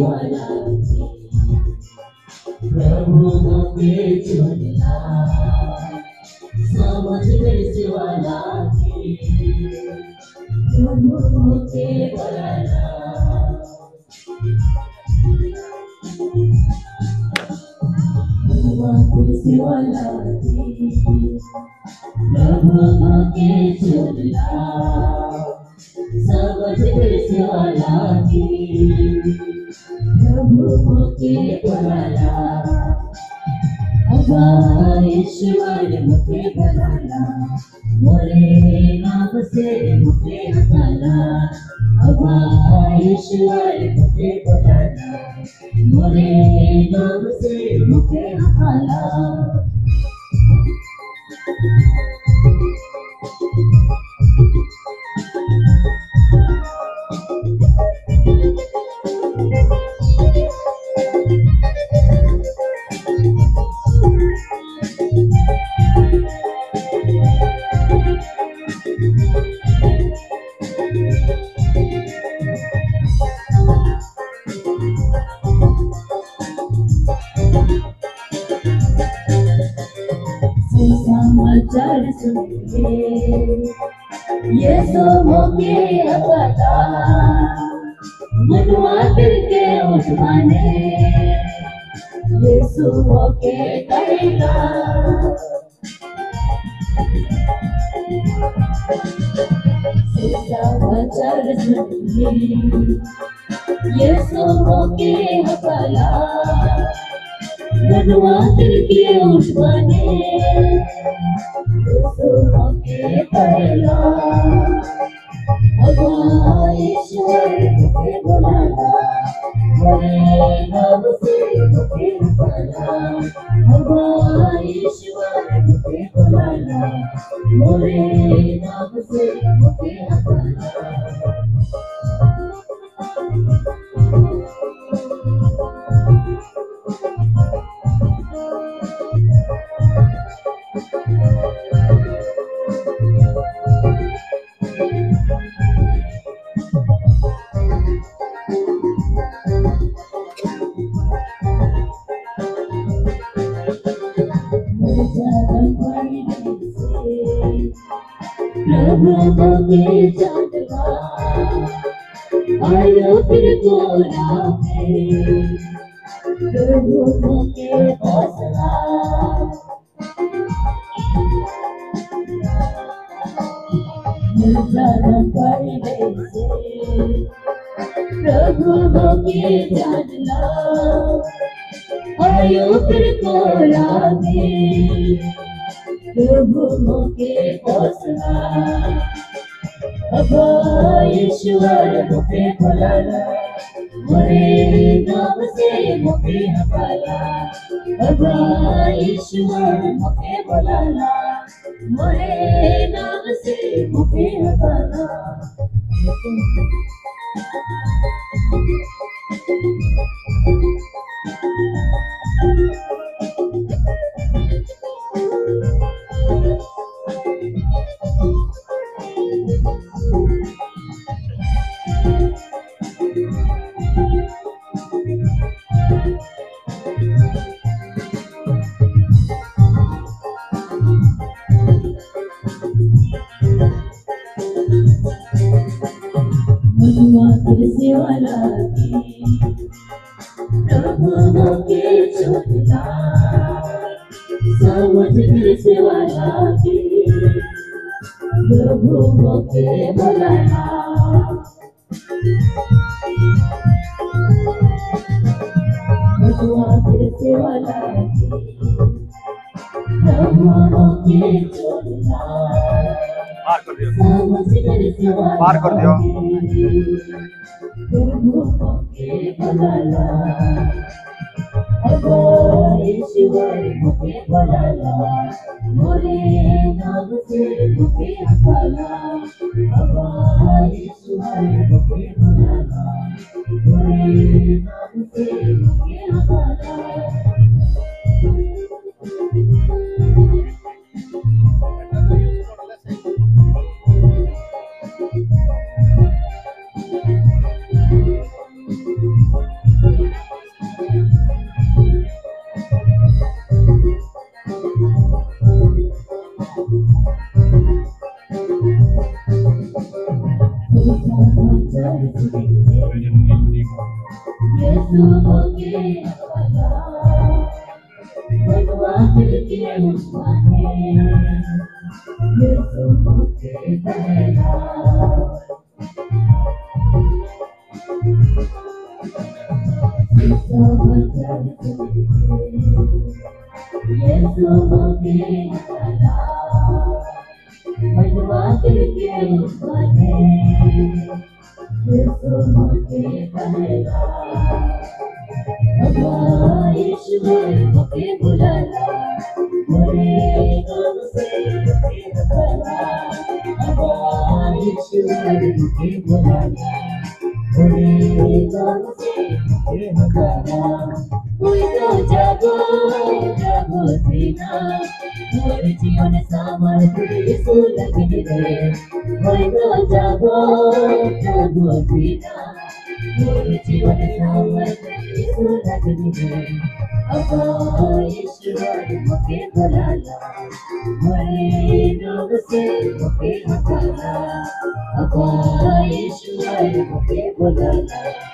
वाला प्रभु मोके चुनला समझ कैसे वाला प्रभु मोके बोलाला कैसे वाला प्रभु मोके चुनला समझ कैसे वाला प्रभु मोके बोलाला अब्बा ईश्वर मुझे बोलाला मोरे नाम से मुझे हटाला अब्बा ईश्वर मुझे बोलाला मोरे नाम से मुझे हटाला समाचार सुनिए यीशु मोके हटाला मनवा दिल के उठवाने यीशु मोके करेगा समाचार सुनिए यीशु मोके हटाला मनवा दिल के उठवाने यीशु मोके करेगा अब्बा ईश्वर मुझे बोलाला मोरे नाम से मुझे हटाला अब्बा ईश्वर मुझे बोलाला मोरे नाम से मुझे हटाला प्रभु मोके जानला आयो फिर गोरा प्रभु मोके हौसला प्रभु मोके जानला आयो फिर गोरा प्रभु मोके हौसला अब्बा ईश्वर मुझे बोलाला मोरे नाम से मुझे हटाला अब्बा ईश्वर मुझे बोलाला मोरे नाम से मुझे हटाला मनवा कैसे वाला प्रभु मोके चुनला समझ कैसे वाला प्रभु मोके बोलाला मनवा कैसे वाला प्रभु मोके चुनला पार कर दियो प्रभु मोके बोलाला अब्बा ईश्वर मुझे बोलाला मोरे नाम से मुझे हटाला अब्बा ईश्वर मुझे बोलाला मोरे नाम से मुझे हटाला यीशु होके भला बनवा दिल के माने यीशु होके भला यीशु होके भला बनवा दिल के माने यीशु होके भला अब्बा यीशु होके बुलाला मोरे नाम से होके भला अब्बा यीशु होके बुलाला मोरे नाम से होके भला कोई तो जागो जागो सीना मोर जीवन सामर्थ्य यीशु लगने दे कोई तो जागो जागो सीना मोर जीवन सामर्थ्य यीशु लगने दे अब्बा यीशु होके बुलाला मोरे नाम से होके भला अब्बा यीशु होके बुलाला